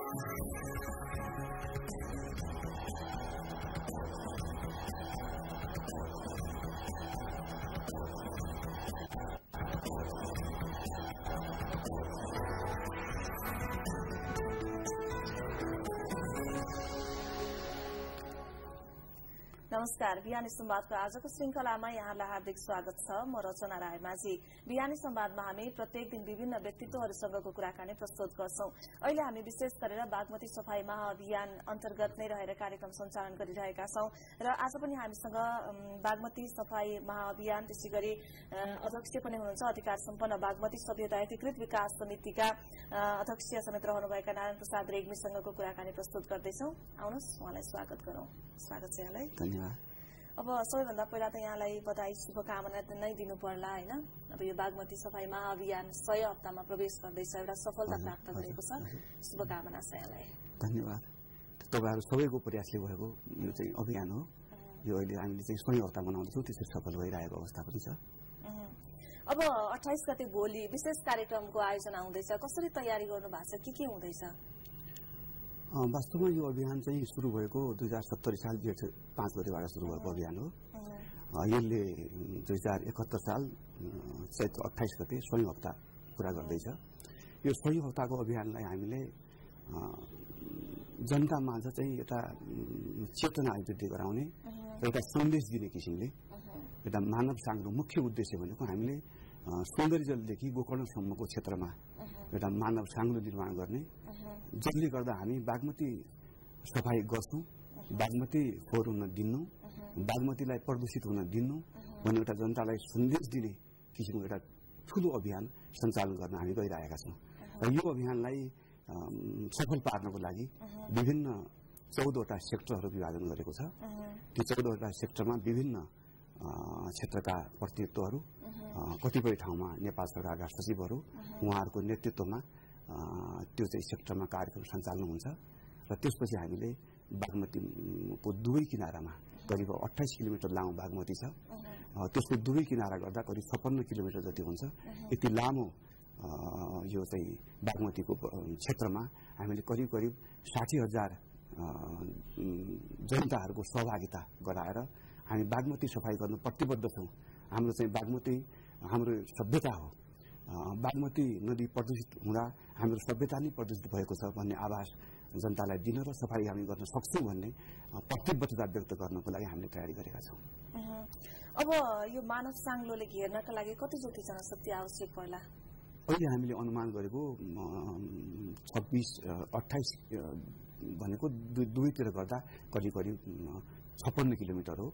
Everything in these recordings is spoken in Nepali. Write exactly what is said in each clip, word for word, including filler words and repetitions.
नमस्कार, बिहानी संवादको आजको श्रृंखलामा यहाँलाई हार्दिक स्वागत छ। म रचना रायमाझी। बिहानी संवादमा हामी प्रत्येक दिन विभिन्न व्यक्तित्वहरूसँगको कुराकानी प्रस्तुत गर्छौं। अहिले हामी विशेष गरेर बागमती सफाई महाअभियान अन्तर्गत नै रहेर कार्यक्रम सञ्चालन गरिरहेका छौं र आज पनि हामीसँग बागमती सफाई महाअभियान त्यसैगरी अध्यक्ष पनि हुनुहुन्छ अधिकार सम्पन्न बागमती सभ्यता एकीकृत विकास समितिका अध्यक्ष समेत रहनुभएका नारायण प्रसाद रेग्मीसँगको कुराकानी प्रस्तुत गर्दैछौं। आउनुहोस् उहाँलाई स्वागत गरौं। स्वागत छ यहाँलाई। अब सबैभन्दा पहिला त यहाँलाई बधाई शुभकामना नै दिनु पर्ला हैन। अब यो बागमती सफाई महाअभियान सय हप्तामा प्रवेश गर्दैछ, एउटा सफलता प्राप्त गरेको छ। शुभकामना छ यहाँलाई। धन्यवाद। तपाईहरु सबैको प्रयासले भएको यो चाहिँ अभियान हो। यो अहिले हामीले चाहिँ सय हप्ता मनाउँछौं, त्यसै सफल भइरहेको अवस्था पनि छ। अब अट्ठाइस गते भोलि विशेष कार्यक्रमको आयोजना हुँदैछ, कसरी तयारी गर्नु भएको छ, के के हुँदैछ? वास्तवमा यो अभियान चाहिँ सुरु भएको दुई हजार सत्तरी साल जेठ पाँच गतेबाट सुरु भएको अभियान हो। यसले दुई हजार एकहत्तर साल चैत्र अट्ठाइस गते सय हप्ता पूरा गर्दैछ। यो सय हप्ताको अभियानलाई हामीले जनतामाझ चाहिँ एउटा चेतना वृद्धि गराउने, एउटा सन्देश दिने किसिमले एउटा मानव साङ्ग्रो मुख्य उद्देश्य भनेको हामीले सौन्दर्यजलदेखि गोकर्णसम्मको क्षेत्रमा एउटा मानव साङ्ग्रो निर्माण गर्ने, जसले गर्दा हामी बागमती सफाई गर्छौं, बागमती फोहोर हुन दिन्नौ, बागमतीलाई प्रदूषित हुन दिन्नौ भन्ने एउटा जनतालाई सन्देश दिने किसिमको एउटा ठूलो अभियान सञ्चालन गर्न हामी गइरहेका छौं। र यो अभियानलाई सफल पार्नको लागि विभिन्न चौधवटा सेक्टरहरू विभाजन गरेको छ। ती चौधवटा सेक्टरमा विभिन्न क्षेत्रका प्रतिनिधित्वहरू, कतिपय ठाउँमा नेपाल सरकारका सचिवहरू उहाँहरूको नेतृत्वमा त्यो चाहिँ सेक्टरमा कार्यक्रम सञ्चालन हुन्छ। र त्यसपछि हामीले बागमतीको दुवै किनारामा करिब अट्ठाइस किलोमिटर लामो बागमती छ, त्यसको दुवै किनारा गर्दा करिब छप्पन्न किलोमिटर जति हुन्छ। यति लामो यो चाहिँ बागमतीको क्षेत्रमा हामीले करिब करिब साठी हजार जनताहरूको सहभागिता गराएर हामी बागमती सफाई गर्न प्रतिबद्ध छौं। हाम्रो चाहिँ बागमती हाम्रो सभ्यता हो, बागमती नदी प्रदूषित हुँदा हाम्रो सभ्यता नै प्रदूषित भएको छ भन्ने आभास जनतालाई दिन र सफाई हामी गर्न सक्छौं भन्ने प्रतिबद्धता व्यक्त गर्नको लागि हामीले तयारी गरेका छौं। अब यो मानव साङ्ग्लोले घेर्नका लागि कतिजति जनशक्ति आवश्यक पर्ला? अहिले हामीले अनुमान गरेको छब्बीस अट्ठाइस भनेको दुवैतिर गर्दा करिब करिब छप्पन्न किलोमिटर हो।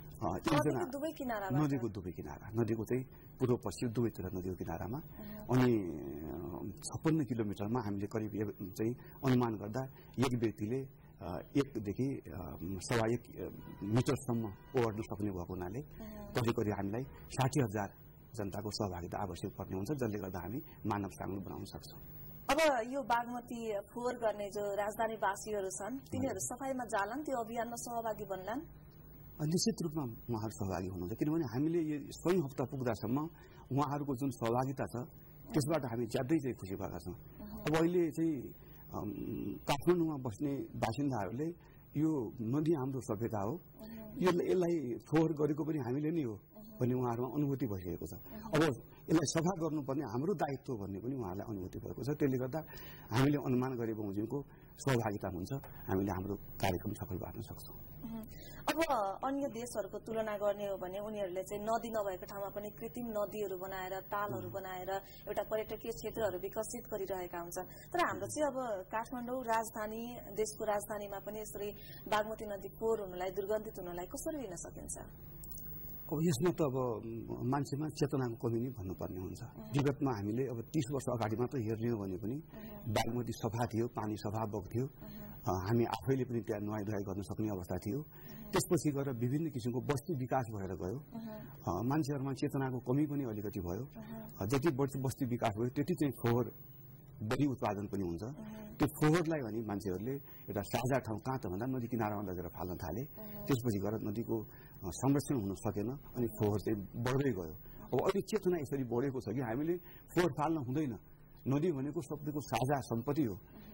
नदीको दुवै किनारा, नदीको चाहिँ पूर्व पश्चिम दुवैतिर नदीको किनारामा, अनि छप्पन्न किलोमिटरमा हामीले करिब चाहिँ अनुमान गर्दा एक व्यक्तिले एकदेखि सवा एक मिटरसम्म ओर्न सक्ने भएको हुनाले करिब करिब हामीलाई साठी हजार जनताको सहभागिता आवश्यक पर्ने हुन्छ, जसले गर्दा हामी मानव साङ्ग्लो बनाउन सक्छौं। अब यो बागमती फोहोर गर्ने जो राजधानीवासीहरू छन् तिनीहरू सफाईमा जालान्, त्यो अभियानमा सहभागी बन्लान्? निश्चित रूपमा उहाँहरू सहभागी हुनुहुन्छ, किनभने हामीले यो सय हप्ता पुग्दासम्म उहाँहरूको जुन सहभागिता छ त्यसबाट हामी ज्यादै चाहिँ खुसी भएका छौं। अब अहिले चाहिँ काठमाडौँमा बस्ने बासिन्दाहरूले यो नदी हाम्रो सभ्यता हो, यसलाई फोहोर गरेको पनि हामीले नै हो भन्ने उहाँहरूमा अनुभूति भइसकेको छ। अब यसलाई सफा गर्नुपर्ने हाम्रो दायित्व भन्ने पनि उहाँहरूलाई अनुभूति भएको छ। त्यसले गर्दा हामीले अनुमान गरे बमोजिमको सहभागिता हुन्छ, हामीले हाम्रो कार्यक्रम सफल पार्न सक्छौं। अब अन्य देशहरूको तुलना गर्ने हो भने उनीहरूले चाहिँ नदी नभएको ठाउँमा पनि कृत्रिम नदीहरू बनाएर, तालहरू बनाएर एउटा पर्यटकीय क्षेत्रहरू विकसित गरिरहेका हुन्छन्। तर हाम्रो चाहिँ अब काठमाडौँ राजधानी, देशको राजधानीमा पनि यसरी बागमती नदी फोहोर हुनलाई, दुर्गन्धित हुनलाई कसरी लिन सकिन्छ? अब यसमा त अब मान्छेमा चेतनाको कमी नै भन्नुपर्ने हुन्छ। विगतमा हामीले अब तीस वर्ष अगाडि मात्र हेर्ने हो भने पनि बागमती सफा थियो, पानी सफा बग्थ्यो, हामी आफैले पनि त्यहाँ नुहाई धुवाई गर्न सक्ने अवस्था थियो। त्यसपछि गएर विभिन्न किसिमको बस्ती विकास भएर गयो, मान्छेहरूमा चेतनाको कमी पनि अलिकति भयो। जति बस्ती विकास भयो त्यति चाहिँ फोहोर बढी उत्पादन पनि हुन्छ। त्यो फोहोरलाई भने मान्छेहरूले एउटा साझा ठाउँ कहाँ त भन्दा नदी किनारामा लगेर फाल्न थाले। त्यसपछि गएर नदीको संरक्षण हुन सकेन अनि फोहोर चाहिँ बढ्दै गयो। अब अहिले चेतना यसरी बढेको छ कि हामीले फोहोर फाल्न हुँदैन, नदी भनेको सबैको साझा सम्पत्ति हो,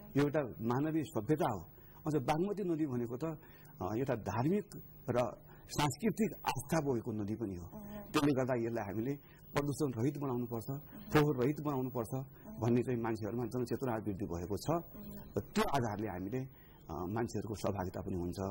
यो एउटा मानवीय सभ्यता हो। अझ बागमती नदी भनेको त एउटा धार्मिक र सांस्कृतिक आस्था भएको नदी पनि हो। त्यसले गर्दा यसलाई हामीले प्रदूषण रहित बनाउनु पर्छ, फोहोर रहित बनाउनु पर्छ भन्ने चाहिँ मान्छेहरूमा जनचेतना वृद्धि भएको छ। त्यो आधारले हामीले मान्छेहरूको सहभागिता पनि हुन्छ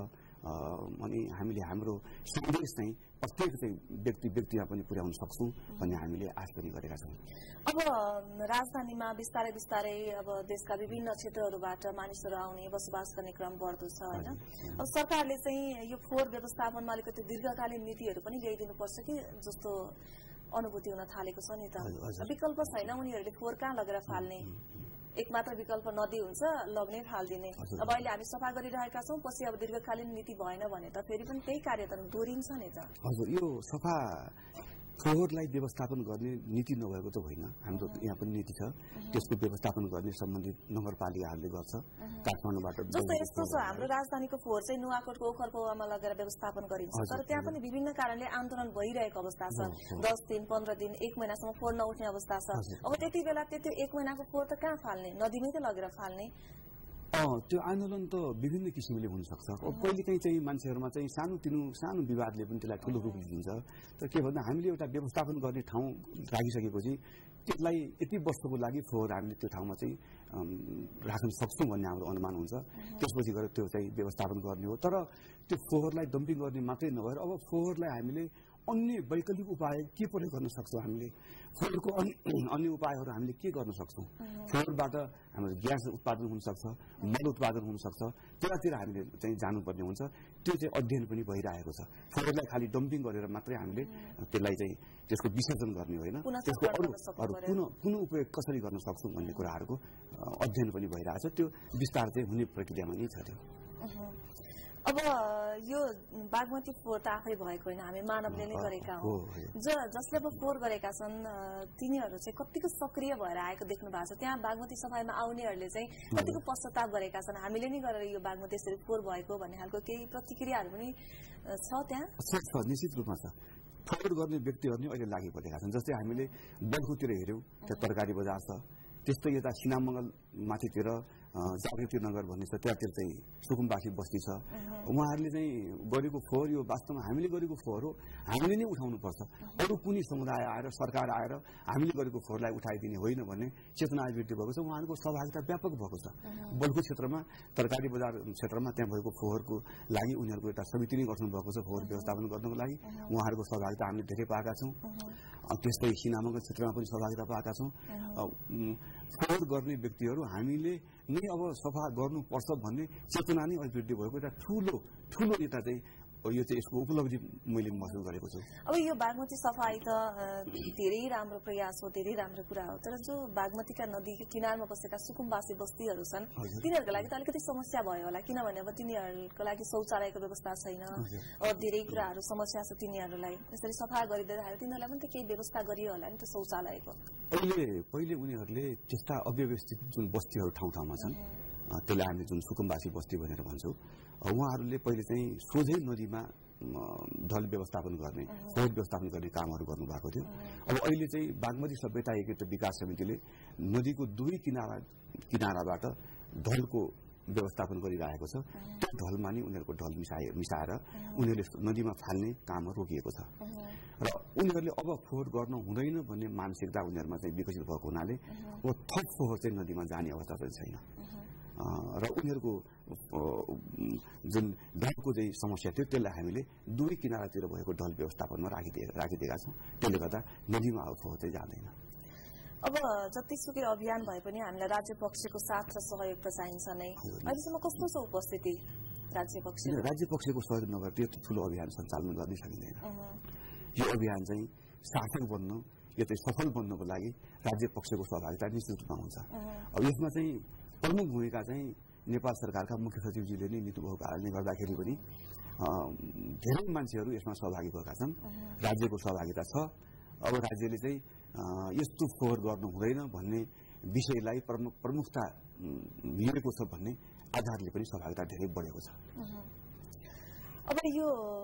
अनि हामीले हाम्रो सन्देश चाहिँ प्रत्येक चाहिँ व्यक्ति व्यक्तिमा पनि पुर्याउन सक्छौँ भन्ने हामीले आश पनि गरेका छौँ। अब राजधानीमा बिस्तारै बिस्तारै अब देशका विभिन्न क्षेत्रहरूबाट मानिसहरू आउने बसोबास गर्ने क्रम बढ्दो छ होइन। अब सरकारले चाहिँ यो फोहोर व्यवस्थापनमा अलिकति दीर्घकालीन नीतिहरू पनि ल्याइदिनुपर्छ कि जस्तो अनुभूति हुन थालेको छ नि त। विकल्प छैन, उनीहरूले फोहोर कहाँ लगेर फाल्ने, एक मात्र विकल्प नदी हुन्छ, लग्ने फालिदिने। अब अहिले हामी सफा गरिरहेका छौँ, पछि अब दीर्घकालीन नीति भएन भने त फेरि पनि त्यही कार्य त दोहोरिन्छ नि त। हजुर, यो सफा फोहोरलाई व्यवस्थापन गर्ने नीति नभएको त होइन, हाम्रो यहाँ पनि नीति छ, त्यसको व्यवस्थापन गर्ने सम्बन्धित नगरपालिकाहरूले गर्छ। काठमाडौँबाट जस्तो यस्तो छ, हाम्रो राजधानीको फोहोर चाहिँ नुवाकोटको ओखरपौवामा लगेर व्यवस्थापन गरिन्छ, तर त्यहाँ पनि विभिन्न कारणले आन्दोलन भइरहेको अवस्था छ। दस दिन पन्ध्र दिन एक महिनासम्म फोहोर नउठ्ने अवस्था छ। अब त्यति बेला त्यति एक महिनाको फोहोर त कहाँ फाल्ने, नदीमै त लगेर फाल्ने। त्यो आन्दोलन त विभिन्न किसिमले हुनसक्छ। कहिलेकाहीँ चाहिँ मान्छेहरूमा चाहिँ सानोतिनो सानो विवादले पनि त्यसलाई ठुलो रूप लिन्छ। तर के भन्दा हामीले एउटा व्यवस्थापन गर्ने ठाउँ राखिसकेपछि त्यसलाई यति वर्षको लागि फोहोर हामीले त्यो ठाउँमा चाहिँ राख्न सक्छौँ भन्ने हाम्रो अनुमान हुन्छ। त्यसपछि गएर त्यो चाहिँ व्यवस्थापन गर्ने हो। तर त्यो फोहोरलाई डम्पिङ गर्ने मात्रै नभएर अब फोहोरलाई हामीले अन्य वैकल्पिक उपाय के प्रयोग गर्न सक्छौँ, हामीले फोहोरको अन्य उपायहरू हामीले के गर्न सक्छौँ। फोहोरबाट हाम्रो ग्यास उत्पादन हुनसक्छ, मल उत्पादन हुनसक्छ, त्यतातिर हामीले चाहिँ जानुपर्ने हुन्छ। त्यो चाहिँ अध्ययन पनि भइरहेको छ। फोहोरलाई खालि डम्पिङ गरेर मात्रै हामीले त्यसलाई चाहिँ त्यसको विसर्जन गर्ने होइन, त्यसको अरू अरू पुनः पुनः उपयोग कसरी गर्न सक्छौँ भन्ने कुराहरूको अध्ययन पनि भइरहेको छ। त्यो विस्तार चाहिँ हुने प्रक्रियामा नै छ। त्यो अब यो बागमती फोहोर त आफै भएको होइन, हामी मानवले नै गरेका हौँ। ज जसले अब फोहोर गरेका छन् तिनीहरू चाहिँ कतिको सक्रिय भएर आएको देख्नु भएको छ। त्यहाँ बागमती सफाइमा आउनेहरूले चाहिँ कतिको पश्चाताप गरेका छन्, हामीले नै गरेर यो बागमती यसरी फोहोर भएको भन्ने खालको केही प्रतिक्रियाहरू पनि छ त्यहाँ? निश्चित रूपमा छ। फोहोर गर्ने व्यक्तिहरू नै अहिले लागि परेका छन्। जस्तै हामीले बल्खुतिर हेऱ्यौँ, त्यहाँ तरकारी बजार छ। त्यस्तै यता सिनामङ्गल माथितिर जागृति नगर भन्ने छ, त्यहाँतिर चाहिँ सुकुम्बासी बस्ती छ। उहाँहरूले चाहिँ गरेको फोहोर यो वास्तवमा हामीले गरेको फोहोर हो, हामीले नै उठाउनुपर्छ। अरू कुनै समुदाय आएर सरकार आएर हामीले गरेको फोहोरलाई उठाइदिने होइन भन्ने चेतना वृद्धि भएको छ। उहाँहरूको सहभागिता व्यापक भएको छ। बल्खु क्षेत्रमा तरकारी बजार क्षेत्रमा त्यहाँ भएको फोहोरको लागि उनीहरूको एउटा समिति नै गठन भएको छ फोहोर व्यवस्थापन गर्नको लागि। उहाँहरूको सहभागिता हामीले धेरै पाएका छौँ। त्यस्तै सिनामङ्गल क्षेत्रमा पनि सहभागिता पाएका छौँ। फोहोर गर्ने व्यक्तिहरू हामीले नै अब सफा गर्नुपर्छ भन्ने चेतना नै अभिवृद्धि भएको एउटा ठुलो ठुलो नेता चाहिँ यो चाहिँ यसको उपलब्धि मैले महसुस गरेको छु। अब यो बागमती सफाई त धेरै राम्रो प्रयास हो, धेरै राम्रो कुरा हो। तर जो बागमतीका नदीको किनारमा बसेका सुकुम्बासी बस्तीहरू छन् तिनीहरूको लागि त अलिकति समस्या भयो होला, किनभने अब तिनीहरूको लागि शौचालयको व्यवस्था छैन, अब धेरै कुराहरू समस्या छ तिनीहरूलाई। यसरी सफा गरिदिँदाखेरि तिनीहरूलाई पनि त केही व्यवस्था गरियो होला नि त शौचालयको। पहिले पहिले उनीहरूले त्यस्ता अव्यवस्थित जुन बस्तीहरू ठाउँ ठाउँमा छन् त्यसलाई हामी जुन सुकुम्बासी बस्ती भनेर भन्छौँ, उहाँहरूले पहिले चाहिँ सोझै नदीमा ढल व्यवस्थापन गर्ने फोहोर व्यवस्थापन गर्ने कामहरू गर्नुभएको थियो। अब अहिले चाहिँ बागमती सभ्यता एकीकृत विकास समितिले नदीको दुवै किनारा किनाराबाट ढलको व्यवस्थापन गरिरहेको छ। त्यो ढलमा नै उनीहरूको ढल मिसाए मिसाएर उनीहरूले नदीमा फाल्ने कामहरू रोकिएको छ र उनीहरूले अब फोहोर गर्न हुँदैन भन्ने मानसिकता उनीहरूमा चाहिँ विकसित भएको हुनाले अब थप फोहोर चाहिँ नदीमा जाने अवस्था चाहिँ छैन र उनीहरूको जुन ढलको चाहिँ समस्या थियो त्यसलाई हामीले दुवै किनारातिर भएको ढल व्यवस्थापनमा राखिदिए राखिदिएका छौँ। त्यसले गर्दा नदीमा अब फोहोर चाहिँ जाँदैन। अब जतिसुकै अभियान भए पनि हामीलाई राज्य पक्षको साथ र सहयोग त चाहिन्छ नै। अहिलेसम्म कस्तो छ उपस्थिति राज्य पक्ष? राज्य पक्षको सहयोग नभए त्यो ठुलो अभियान सञ्चालन गर्न सकिँदैन। यो अभियान चाहिँ सार्थक बन्न यो चाहिँ सफल बन्नको लागि राज्य पक्षको सहभागिता निश्चित रूपमा हुन्छ। अब यसमा चाहिँ प्रमुख भूमिका चाहिँ नेपाल सरकारका मुख्य सचिवजीले नै लिनुभएको कारणले गर्दाखेरि पनि धेरै मान्छेहरू यसमा सहभागी भएका छन्। राज्यको सहभागिता छ। अब राज्यले चाहिँ यस्तो फोहोर गर्नु हुँदैन भन्ने विषयलाई प्रमुख प्रमुखता लिएको छ भन्ने आधारले पनि सहभागिता धेरै बढेको छ। अब यो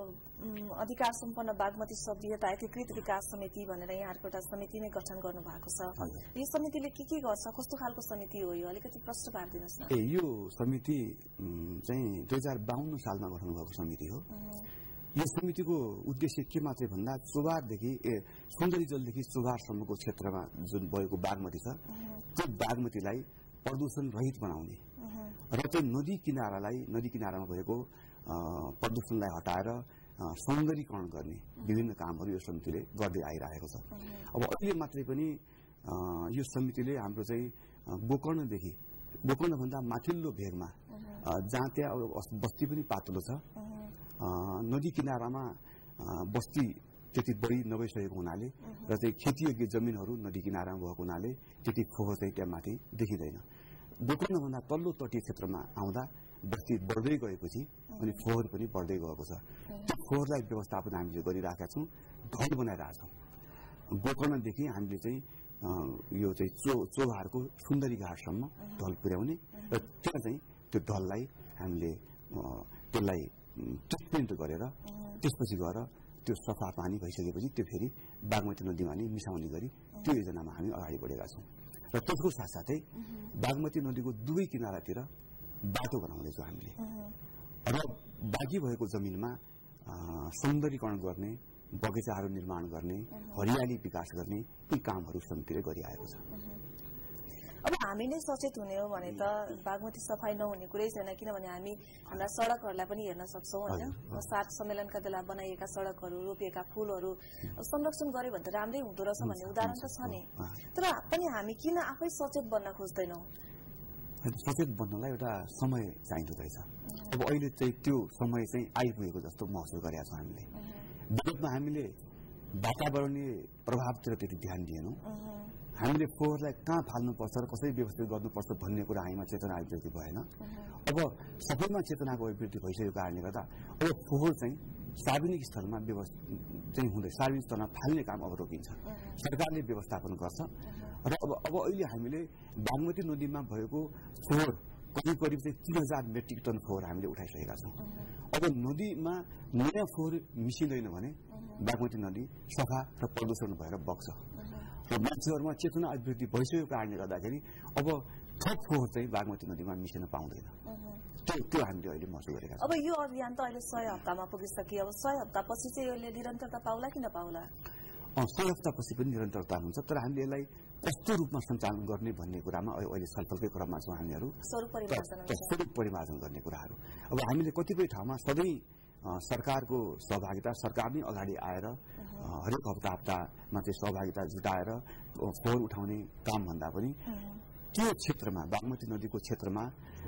अधिकार सम्पन्न बागमती सभ्यता एकीकृत विकास समिति भनेर यहाँहरूको एउटा समिति नै गठन गर्नु भएको छ। यो समितिले के के गर्छ, कस्तो खालको समिति हो यो, अलिकति प्रश्न पारिदिनुहोस् न। ए यो समिति चाहिँ दुई हजार बाहन्न सालमा गठन भएको समिति हो। यो समितिको उद्देश्य के मात्रै भन्दा चोभारदेखि ए सुन्दरी जलदेखि चोभारसम्मको क्षेत्रमा जुन भएको बागमती छ त्यो बागमतीलाई प्रदूषण रहित बनाउने र चाहिँ नदी किनारालाई नदी किनारामा भएको प्रदूषणलाई हटाएर सौन्दर्यीकरण गर्ने विभिन्न कामहरू यो समितिले गर्दै आइरहेको छ। अब अहिले मात्रै पनि यो समितिले हाम्रो चाहिँ गोकर्णदेखि गोकर्णभन्दा माथिल्लो भेगमा जहाँ त्यहाँ बस्ती पनि पातलो छ, नदी किनारामा बस्ती त्यति बढी नभइसकेको हुनाले र चाहिँ खेतीयोग्य जमिनहरू नदी किनारामा भएको हुनाले त्यति फोहोर चाहिँ त्यहाँ माथि देखिँदैन। गोकर्णभन्दा तल्लो तटीय क्षेत्रमा आउँदा बस्ती बढ्दै गएपछि अनि फोहोर पनि बढ्दै गएको छ। त्यो फोहोरलाई व्यवस्थापन हामीले गरिरहेका छौँ, ढल बनाइरहेका छौँ। गोकर्णदेखि हामीले चाहिँ यो चाहिँ चो चोभारको सुन्दरी घाटसम्म ढल पुर्याउने र त्यहाँ चाहिँ त्यो ढललाई हामीले त्यसलाई ट्रिटमेन्ट गरेर त्यसपछि गएर त्यो सफा पानी भइसकेपछि त्यो फेरि बागमती नदीमा नै मिसाउने गरी त्यो योजनामा हामी अगाडि बढेका छौँ। र त्यसको साथसाथै बागमती नदीको दुवै किनारातिर बाटो बनाउँदैछौँ हामीले र बाँकी भएको जमिनमा सौन्दर्यीकरण गर्ने, बगैँचाहरू निर्माण गर्ने, हरियाली विकास गर्ने यी कामहरू समितिले गरिआएको छ। अब हामी नै सचेत हुने हो भने त बागमती सफाई नहुने कुरै छैन, किनभने हामी हाम्रा सडकहरूलाई पनि हेर्न सक्छौँ होइन। सात सम्मेलनका बेला बनाइएका सडकहरू, रोपिएका फुलहरू संरक्षण गर्यो भने त राम्रै हुँदो रहेछ भन्ने उदाहरण त छ नि। तर पनि हामी किन आफै सचेत बन्न खोज्दैनौँ? सचेत बन्नलाई एउटा समय चाहिँदो रहेछ। अब अहिले चाहिँ त्यो समय चाहिँ आइपुगेको जस्तो महसुस गरेका छौँ हामीले। विगतमा हामीले वातावरणीय प्रभावतिर त्यति ध्यान दिएनौँ। हामीले फोहोरलाई कहाँ फाल्नुपर्छ र कसरी व्यवस्थित गर्नुपर्छ भन्ने कुरा हामीमा चेतना अभिवृद्धि भएन। अब सबैमा चेतनाको अभिवृद्धि भइसकेको कारणले गर्दा अब फोहोर चाहिँ सार्वजनिक स्थलमा व्यवस्थित चाहिँ हुँदै सार्वजनिक स्थलमा फाल्ने काम अब रोकिन्छ, सरकारले व्यवस्थापन गर्छ। र अब अब अहिले हामीले बागमती नदीमा भएको फोहोर करिब करिब चाहिँ तीन हजार मेट्रिक टन फोहोर हामीले उठाइसकेका छौँ। अब नदीमा नयाँ फोहोर मिसिँदैन भने बागमती नदी सफा र प्रदूषण भएर बग्छ र मान्छेहरूमा चेतना अभिवृद्धि भइसकेको कारणले गर्दाखेरि अब थप फोहोर चाहिँ बागमती नदीमा मिसिन पाउँदैन। त्यो त्यो हामीले अहिले महसुस गरेका छौँ। अब यो अभियान त अहिले सय हप्तामा पुगिसक्यो। अब सय हप्तापछि चाहिँ यसले निरन्तरता पाउला कि नपाउला? सय हप्तापछि पनि निरन्तरता हुन्छ, तर हामीले यसलाई कस्तो रूपमा सञ्चालन गर्ने भन्ने कुरामा अहिले छलफलकै क्रममा छौँ हामीहरू। स्वरूप परिमार्जन गर्ने कुराहरू अब हामीले कतिपय ठाउँमा सधैँ सरकारको सहभागिता, सरकार नै अगाडि आएर हरेक हप्ता हप्तामा चाहिँ सहभागिता जुटाएर फोहोर उठाउने काम भन्दा पनि त्यो क्षेत्रमा बागमती नदीको क्षेत्रमा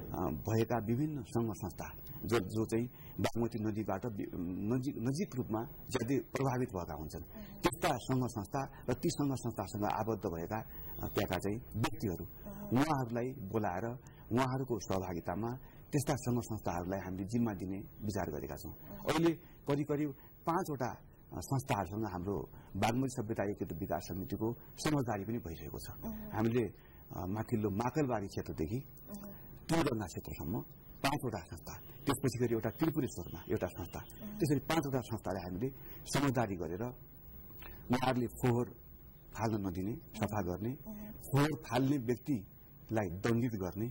भएका विभिन्न सङ्घ संस्था जो जो चाहिँ बागमती नदीबाट नजिक नजिक रूपमा ज्यादै प्रभावित भएका हुन्छन् त्यस्ता सङ्घ संस्था र ती सङ्घ संस्थासँग आबद्ध भएका त्यहाँका चाहिँ व्यक्तिहरू उहाँहरूलाई बोलाएर उहाँहरूको सहभागितामा त्यस्ता सङ्घ संस्थाहरूलाई हामीले जिम्मा दिने विचार गरेका छौँ। अहिले करिब करिब पाँचवटा संस्थाहरूसँग हाम्रो बागमती सभ्यता एकीकृत विकास समितिको समझदारी पनि भइसकेको छ। हामीले माथिल्लो माकलबारी क्षेत्रदेखि तुलगङ्गा क्षेत्रसम्म पाँचवटा संस्था, त्यसपछि गरी एउटा त्रिपुरेश्वरमा एउटा संस्था, त्यसरी पाँचवटा संस्थालाई हामीले समझदारी गरेर उहाँहरूले फोहोर फाल्न नदिने, सफा गर्ने, फोहोर फाल्ने व्यक्तिलाई दण्डित गर्ने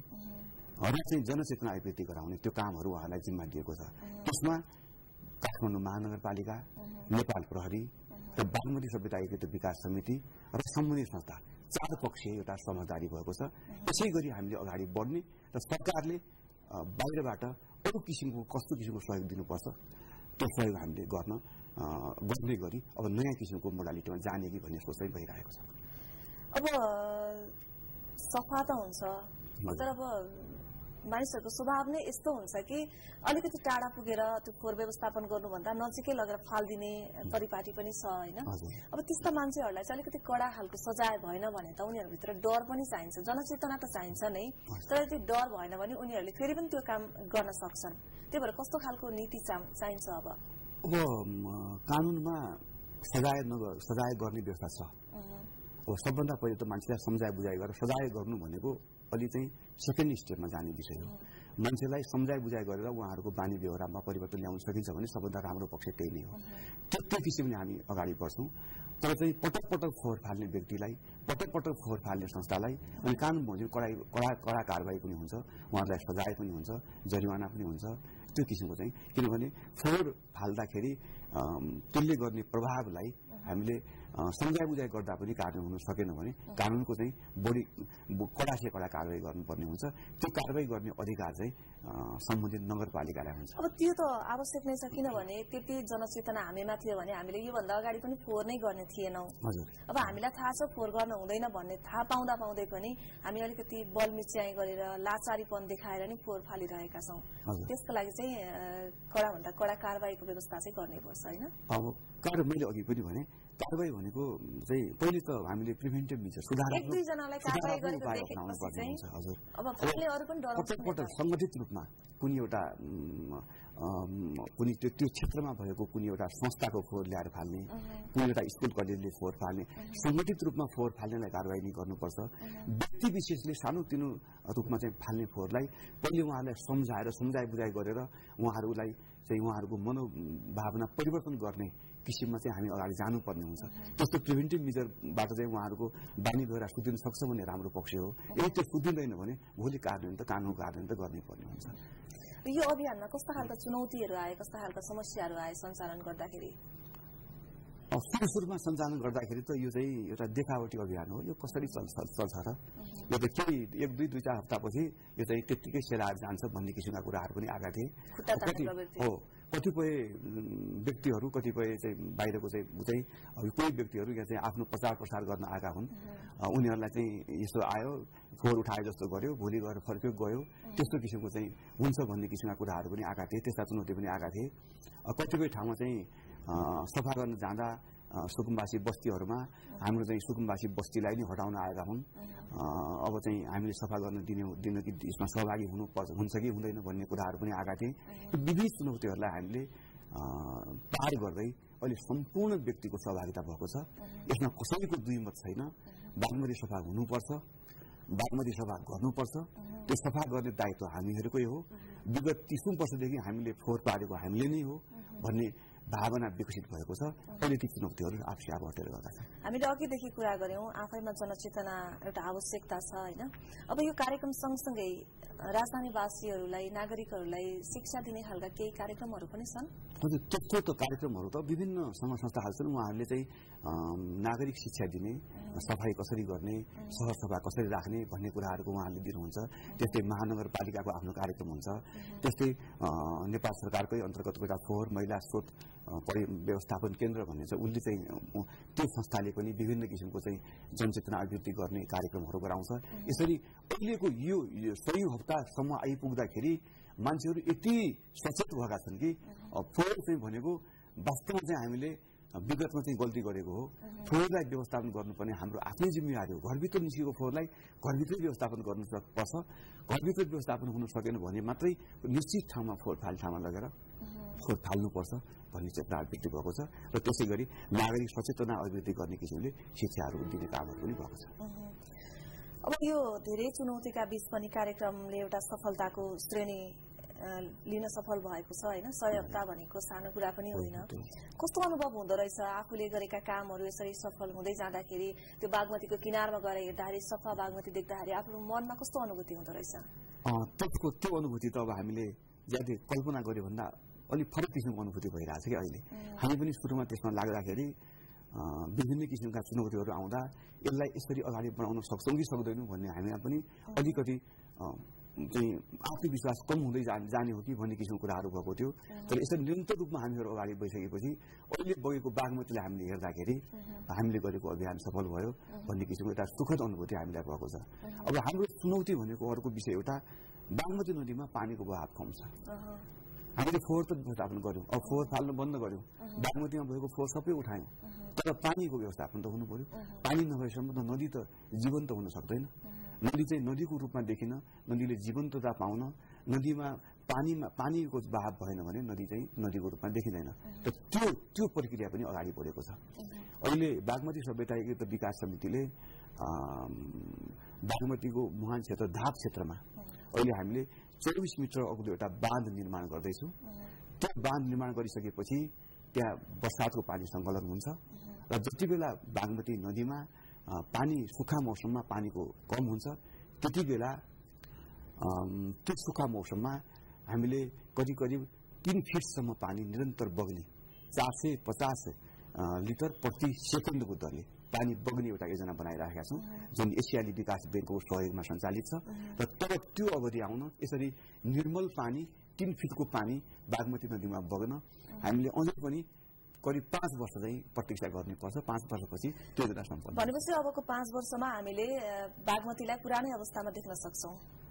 र चाहिँ जनचेतना अभिवृद्धि गराउने त्यो कामहरू उहाँलाई जिम्मा दिएको छ। त्यसमा काठमाडौँ महानगरपालिका, नेपाल प्रहरी र बागमती सभ्यता एकीकृत विकास समिति र सम्बन्धित संस्था चार पक्षीय एउटा समझदारी भएको छ। त्यसै गरी हामीले अगाडि बढ्ने र सरकारले बाहिरबाट अरू किसिमको कस्तो किसिमको सहयोग दिनुपर्छ त्यो सहयोग हामीले गर्न गर्ने गरी अब नयाँ किसिमको मोडालिटीमा जाने कि भन्ने सोच चाहिँ भइरहेको छ। अब सफा त हुन्छ, तर अब मानिसहरूको स्वभाव नै यस्तो हुन्छ कि अलिकति टाढा पुगेर त्यो फोहोर व्यवस्थापन गर्नुभन्दा नजिकै लगेर फालिदिने परिपाटी पनि छ होइन। अब त्यस्ता मान्छेहरूलाई चाहिँ अलिकति कडा खालको सजाय भएन भने त उनीहरूभित्र डर पनि चाहिन्छ, जनचेतना त चाहिन्छ नै, तर त्यो डर भएन भने उनीहरूले फेरि पनि त्यो काम गर्न सक्छन्। त्यही भएर कस्तो खालको नीति चाहिन्छ? अब अब कानुनमा सजाय सजाय गर्ने व्यवस्था छ। अब सबभन्दा पहिले त मान्छेलाई सम्झाइ बुझाइ गरेर सजाय गर्नु भनेको अलि चाहिँ सेकेन्ड स्टेपमा जाने विषय हो। मान्छेलाई सम्झाइ बुझाइ गरेर उहाँहरूको बानी व्यवहारमा परिवर्तन ल्याउन सकिन्छ भने सबभन्दा राम्रो पक्ष त्यही नै हो। त्यो किसिमले हामी अगाडि बढ्छौँ। तर चाहिँ पटक पटक फोहोर फाल्ने व्यक्तिलाई, पटक पटक फोहोर फाल्ने संस्थालाई अनि कानुन बमोजिम कडा कडा कडा कारवाही पनि हुन्छ, उहाँहरूलाई सजाय पनि हुन्छ, जरिवाना पनि हुन्छ। त्यो किसिमको चाहिँ किनभने फोहोर फाल्दाखेरि त्यसले गर्ने प्रभावलाई हामीले सम्झाइ बुझाइ गर्दा पनि कार्य हुन सकेन भने कानुनको चाहिँ बढी कडा से कडा कारवाही गर्नुपर्ने हुन्छ। त्यो कारवाही गर्ने अधिकार चाहिँ सम्बन्धित नगरपालिकालाई हुन्छ। अब त्यो त आवश्यक नै छ, किनभने त्यति जनचेतना हामीमा थियो भने हामीले योभन्दा अगाडि पनि फोहोर नै गर्ने थिएनौँ। अब हामीलाई थाहा छ फोहोर गर्न हुँदैन भन्ने थाहा पाउँदा पाउँदै पनि हामी अलिकति बल मिच्याइ गरेर लाचारीपन देखाएर नै फोहोर फालिरहेका छौँ। त्यसको लागि चाहिँ कडाभन्दा कडा कारवाहीको व्यवस्था चाहिँ गर्नुपर्छ होइन। अब कार मैले अघि पनि भने कारवाही भनेको चाहिँ पहिले त हामीले प्रिभेन्टिभ मेजर सुधारात्मक पटक संगठित रूपमा कुनै एउटा कुनै त्यो क्षेत्रमा भएको कुनै एउटा संस्थाको फोहोर ल्याएर फाल्ने, कुनै एउटा स्कुल कलेजले फोहोर फाल्ने, संगठित रूपमा फोहोर फाल्नेलाई कारवाही नै गर्नुपर्छ। व्यक्ति विशेषले सानोतिनो रूपमा चाहिँ फाल्ने फोहोरलाई पहिले उहाँहरूलाई सम्झाएर सम्झाइ बुझाइ गरेर उहाँहरूलाई चाहिँ उहाँहरूको मनोभावना परिवर्तन गर्ने किसिममा चाहिँ हामी अगाडि जानुपर्ने हुन्छ। त्यस्तो प्रिभेन्टिभ मेजरबाट चाहिँ उहाँहरूको बानी व्यवहार सुध्रिन सक्छ भन्ने राम्रो पक्ष हो। यदि त्यो सुध्रिँदैन भने भोलि कार्यान्वयन त कानुन कार्यान्वयन त गर्नै पर्ने हुन्छ। यो अभियानमा कस्ता खालका चुनौतीहरू आए, कस्ता खालका समस्याहरू आए सञ्चालन गर्दाखेरि? सुरु सुरुमा सञ्चालन गर्दाखेरि त यो चाहिँ एउटा देखावटी अभियान हो। यो कसरी चल्छ चल्छ र यो त केही एक दुई दुई चार हप्तापछि यो चाहिँ त्यत्तिकै सेलाएर जान्छ भन्ने किसिमका कुराहरू पनि आएका थिए। हो कतिपय व्यक्तिहरू कतिपय चाहिँ बाहिरको चाहिँ चाहिँ कोही व्यक्तिहरू यहाँ चाहिँ आफ्नो प्रचार प्रसार गर्न आएका हुन्। उनीहरूलाई चाहिँ यसो आयो फोहोर उठाए जस्तो गर्यो, भोलि गएर फर्क्यो गयो, त्यस्तो किसिमको चाहिँ हुन्छ भन्ने किसिमका कुराहरू पनि आएका थिए। त्यस्ता चुनौती पनि आएका थिए। कतिपय ठाउँमा चाहिँ सफा गर्न जाँदा सुकुम्बासी बस्तीहरूमा हाम्रो चाहिँ सुकुम्बासी बस्तीलाई नै हटाउन आएका हुन्। अब चाहिँ हामीले सफा गर्न दिने दिन कि यसमा सहभागी हुनु हुन्छ कि हुँदैन भन्ने कुराहरू पनि आएका थिए। विविध चुनौतीहरूलाई हामीले पार गर्दै अहिले सम्पूर्ण व्यक्तिको सहभागिता भएको छ। यसमा कसैको दुई मत छैन। बागमती सफा हुनुपर्छ, बागमती सफा गर्नुपर्छ। त्यो सफा गर्ने दायित्व हामीहरूकै हो। विगत तीसौं वर्षदेखि हामीले फोहोर पारेको हामीले नै हो भन्ने भावना विकसित भएको छ। अहिले ती चुनौतीहरू आफै आफ हटेर गएका छन्। हामीले अघिदेखि कुरा गर्यौं आफैमा जनचेतना एउटा आवश्यकता छ होइन। अब यो कार्यक्रम सँगसँगै राजधानीवासीहरूलाई नागरिकहरूलाई शिक्षा दिने खालका केही कार्यक्रमहरू पनि छन्। हजुर त्यस्तो त कार्यक्रमहरू त विभिन्न संघ संस्थाहरू छन्। उहाँहरूले चाहिँ नागरिक शिक्षा दिने, सफाई कसरी गर्ने, सहर सफा कसरी राख्ने भन्ने कुराहरूको उहाँहरूले दिनुहुन्छ। त्यस्तै महानगरपालिकाको आफ्नो कार्यक्रम हुन्छ। त्यस्तै नेपाल सरकारकै अन्तर्गतको एउटा फोहोर महिला स्रोत व्यवस्थापन केन्द्र भन्ने छ, उसले चाहिँ त्यो संस्थाले पनि विभिन्न किसिमको चाहिँ जनचेतना अभिवृद्धि गर्ने कार्यक्रमहरू गराउँछ। यसरी अहिलेको यो सय हप्तासम्म आइपुग्दाखेरि मान्छेहरू यति सचेत भएका छन् कि फोहोर चाहिँ भनेको वास्तवमा चाहिँ हामीले विगतमा चाहिँ गल्ती गरेको हो। फोहोरलाई व्यवस्थापन गर्नुपर्ने हाम्रो आफ्नै जिम्मेवारी हो। घरभित्र निस्केको फोहोरलाई घरभित्रै व्यवस्थापन गर्नुपर्छ। घरभित्र व्यवस्थापन हुन सकेन भने मात्रै निश्चित ठाउँमा फोहोर फाल्ने ठाउँमा लगेर फोहोर फाल्नुपर्छ भन्ने चेतना अभिवृद्धि भएको छ। र त्यसै गरी नागरिक सचेतना अभिवृद्धि गर्ने किसिमले शिक्षाहरू दिने कामहरू पनि भएको छ। अब यो धेरै चुनौतीका बीच पनि कार्यक्रमले एउटा सफलताको श्रेणी लिन सफल भएको छ होइन। सय हप्ता भनेको सानो कुरा पनि होइन। कस्तो अनुभव हुँदो रहेछ आफूले गरेका कामहरू यसरी सफल हुँदै जाँदाखेरि? त्यो बागमतीको किनारमा गएर हेर्दाखेरि सफा बागमती देख्दाखेरि आफ्नो मनमा कस्तो अनुभूति हुँदो रहेछ? त्यसको त्यो अनुभूति त अब हामीले ज्यादै कल्पना गर्यो भन्दा अलिक फरक किसिमको अनुभूति भइरहेछ कि अहिले। हामी पनि सुरुमा त्यसमा लाग्दाखेरि विभिन्न किसिमका चुनौतीहरू आउँदा यसलाई यसरी अगाडि बढाउन सक्छौँ कि सक्दैनौँ भन्ने हामीलाई पनि अलिकति चाहिँ आत्मविश्वास कम हुँदै जाने हो कि भन्ने किसिमको कुराहरू भएको थियो। तर यसरी निरन्तर रूपमा हामीहरू अगाडि बढिसकेपछि अहिले बगेको बागमतीलाई हामीले हेर्दाखेरि हामीले गरेको अभियान सफल भयो भन्ने किसिमको एउटा सुखद अनुभूति हामीलाई भएको छ। अब हाम्रो चुनौती भनेको अर्को विषय एउटा बागमती नदीमा पानीको बहाव कम छ। हामीले फोहोर त व्यवस्थापन गर्यौँ, अब फोहोर फाल्न बन्द गर्यौँ, बागमतीमा भएको फोहोर सबै उठायौँ, तर पानीको व्यवस्थापन त हुनु पर्यो। पानी नभएसम्म त नदी त जीवन्त हुन सक्दैन। नदी चाहिँ नदीको रूपमा देखिन, नदीले जीवन्तता पाउन, नदीमा पानीमा पानीको बहाव भएन भने नदी चाहिँ नदीको रूपमा देखिँदैन। र त्यो त्यो प्रक्रिया पनि अगाडि बढेको छ। अहिले बागमती सभ्यता एकीकृत विकास समितिले बागमतीको मुहान क्षेत्र धाप क्षेत्रमा अहिले हामीले चौबिस मिटर अग्लो एउटा बाँध निर्माण गर्दैछौँ। त्यो बाँध निर्माण गरिसकेपछि त्यहाँ वर्षातको पानी सङ्कलन हुन्छ र जति बेला बागमती नदीमा पानी सुक्खा मौसममा पानीको कम हुन्छ त्यति बेला त्यो सुक्खा मौसममा हामीले करिब करिब तीन फिटसम्म पानी निरन्तर बग्ने चार सय पचास लिटर प्रति सेकेन्डको दरले पानी बग्ने एउटा योजना बनाइराखेका छौँ जुन एसियाली विकास ब्याङ्कको सहयोगमा सञ्चालित छ र तर त्यो अवधि आउन यसरी निर्मल पानी तीन फिटको पानी बागमती नदीमा बग्न हामीले अझै पनि करिब पाँच वर्ष चाहिँ प्रतीक्षा गर्नुपर्छ। पाँच वर्षपछि त्यो योजना सम्पन्न भनेपछि अबको पाँच वर्षमा हामीले बागमतीलाई पुरानै अवस्थामा देख्न सक्छौँ।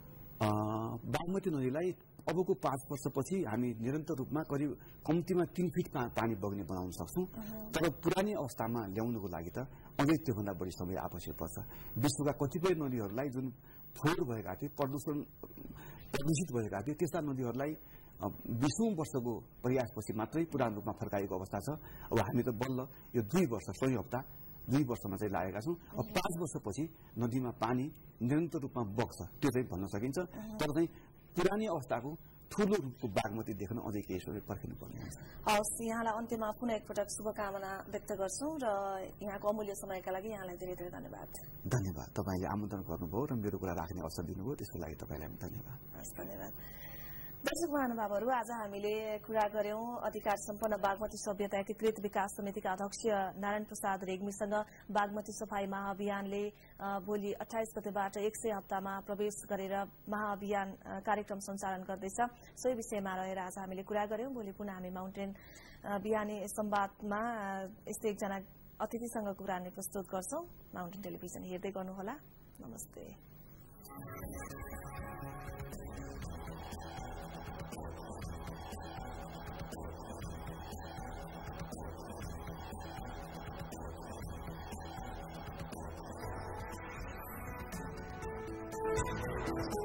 बागमती नदीलाई अबको पाँच वर्षपछि हामी निरन्तर रूपमा करिब कम्तीमा तीन फिट पानी बग्ने बनाउन सक्छौँ। तर पुरानै अवस्थामा ल्याउनको लागि त अझै त्योभन्दा बढी समय आवश्यक पर्छ। विश्वका कतिपय नदीहरूलाई जुन फोहोर भएका थिए प्रदूषण प्रदूषित भएका थिए त्यस्ता नदीहरूलाई बीसौँ वर्षको प्रयासपछि मात्रै पुरानो रूपमा फर्काएको अवस्था छ। अब हामी त बल्ल यो दुई वर्ष सही हप्ता दुई वर्षमा चाहिँ लागेका छौँ। अब पाँच वर्षपछि नदीमा पानी निरन्तर रूपमा बग्छ त्यो चाहिँ भन्न सकिन्छ। तर चाहिँ पुरानै अवस्थाको ठूलो रूपको बागमती देख्न अझै केही समय पर्खिनुपर्ने हुन्छ। हवस्, यहाँलाई अन्त्यमा पुनः एकपटक शुभकामना व्यक्त गर्छौँ र यहाँको अमूल्य समयका लागि यहाँलाई धेरै धेरै धन्यवाद। धन्यवाद, तपाईँले आमन्त्रण गर्नुभयो र मेरो कुरा राख्ने अवसर दिनुभयो, त्यसको लागि तपाईँलाई धन्यवाद। हस्, धन्यवाद। दर्शक महानुभावहरू, आज हामीले कुरा गर्यौं अधिकार सम्पन्न बागमती सभ्यता एकीकृत विकास समितिका अध्यक्ष नारायण प्रसाद रेग्मीसँग। बागमती सफाई महाअभियानले भोलि अठाइस गतेबाट एक सय हप्तामा प्रवेश गरेर महाअभियान कार्यक्रम सञ्चालन गर्दैछ। सोही विषयमा रहेर आज हामीले कुरा गर्यौं। भोलि पुनः हामी माउन्टेन बिहानी संवादमा यस्तै एकजना अतिथिसँग कुरा प्रस्तुत गर्छौं। माउन्टेन टेलिभिजन हेर्दै गर्नुहोला। नमस्ते।